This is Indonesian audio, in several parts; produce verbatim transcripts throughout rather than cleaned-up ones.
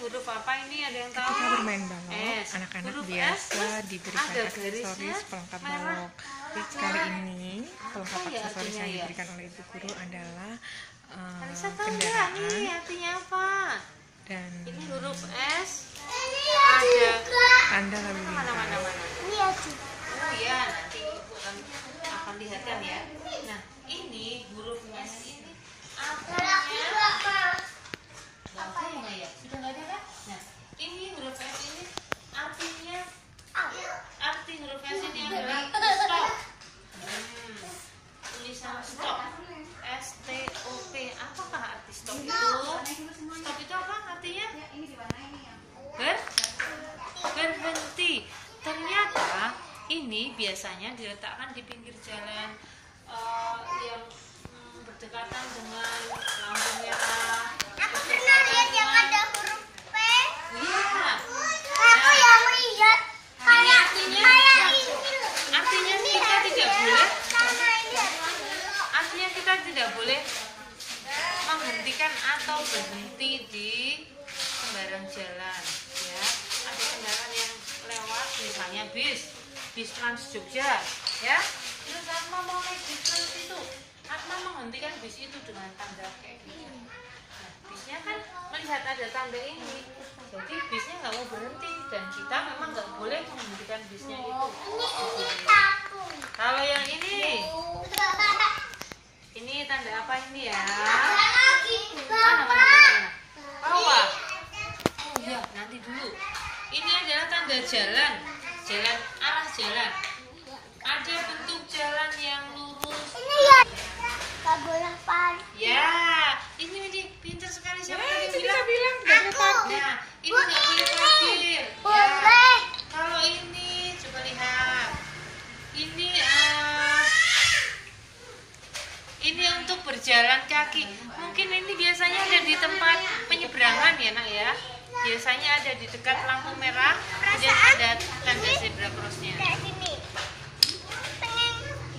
huruf apa ini? Ada yang tahu? Ketika bermain balok, S. anak-anak Huruf biasa S, diberikan ada aksesoris garisnya pelengkap merah. balok. Tapi kali ini pelengkap Apa ya aksesoris artinya yang ya? diberikan oleh ibu guru adalah uh, Alisa tahu nggak kendaraan nih artinya apa? dan Ini huruf S. Ada tanda lalu mana mana lintas. mana. Oh iya, nanti ibu akan akan lihatkan ya. Nah, ini huruf S ini artinya apa ya? Sudah nggak ada kan? Nah, ini huruf S ini artinya arti huruf S ini adalah stop. Hmm, tulisan stop. S T O P. Apakah arti stop itu? Stop itu apa artinya? Ber berhenti. Ternyata ini biasanya diletakkan di pinggir jalan uh, yang hmm, berdekatan dengan lampu merah. Aku pernah lihat yang ada huruf P. Iya. Aku yang lihat kayak Artinya, kayak ini loh. artinya Ini kita harus tidak boleh. sama ini. Artinya kita tidak boleh menghentikan atau berhenti di sembarang jalan, ya. Ada kendaraan yang lewat, misalnya bis, bis Trans Jogja, ya. Terus Atma mau naik bis Trans itu, Atma menghentikan bis itu dengan tanda kayak gini. Nah, bisnya kan melihat ada tanda ini, jadi bisnya nggak mau berhenti dan kita memang nggak boleh menghentikan bisnya itu. Ini ini aku. Kalau yang ini, ini tanda apa ini ya? Lagi Mana, mana, Bapak. mana? Bawah. Oh iya, nanti dulu. Ini adalah tanda jalan, jalan arah jalan. Ada bentuk jalan yang lurus. Ini ya. Gak boleh pan. Ya, ini ini pintar sekali siapa Ya, tadi itu bilang? bisa bilang nggak boleh Aku. pakai. Nah, ini nggak boleh parkir. Ya. Boleh. Kalau ini coba lihat. Ini ah, ini untuk berjalan kaki. Mungkin ini biasanya ada di tempat penyeberangan ya nak ya. Biasanya ada di dekat lampu merah. Kemudian ada tanda zebra crossnya. Kayak sini. Pengen.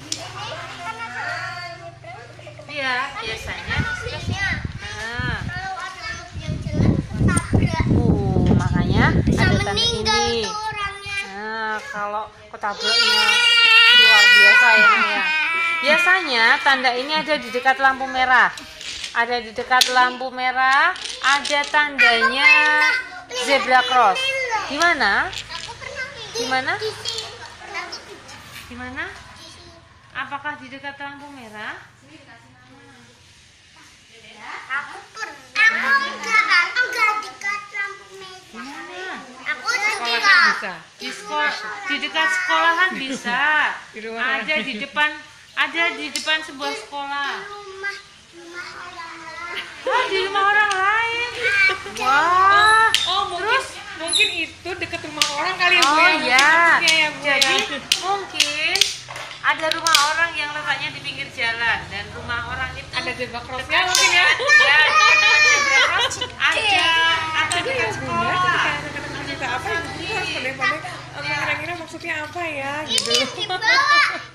Iya, biasanya. Aslinya. Nah, Kalau ada huruf yang jelas ketabrak. uh, makanya Bisa ada tanda meninggal ini. tuh orangnya. Nah, kalau ketabraknya luar biasa ya Nak, ya. Biasanya tanda ini ada di dekat lampu merah. Ada di dekat lampu merah, ada tandanya zebra cross. Di mana? Aku pernah lihat Di mana? di sini. Aku Di mana? di sini. Apakah di dekat lampu merah? Aku pernah. Aku enggak, aku enggak dekat lampu merah. Di mana? Aku udah Sekolahan tinggal. bisa. Di sekolah, di dekat sekolahan bisa. Di rumah Ada orang di lain. depan, ada di depan sebuah sekolah. Rumah, rumah orang lain. Oh, di rumah orang lain. Wah. Oh, mungkin mungkin itu dekat rumah orang kali ya, Bu Oh ya. iya. Mungkin ya, Bu, ya. Jadi mungkin ada rumah orang yang letaknya di pinggir jalan dan rumah orang itu Ada zebra crossnya dekat mungkin ya. Ya, dekat zebra cross ada atau Jadi ya dekat bunda, ketika sekolah. anak-anak cerita apa, ibu harus pandai-pandai mengira-ngira maksudnya apa ya gitu. Di bawah.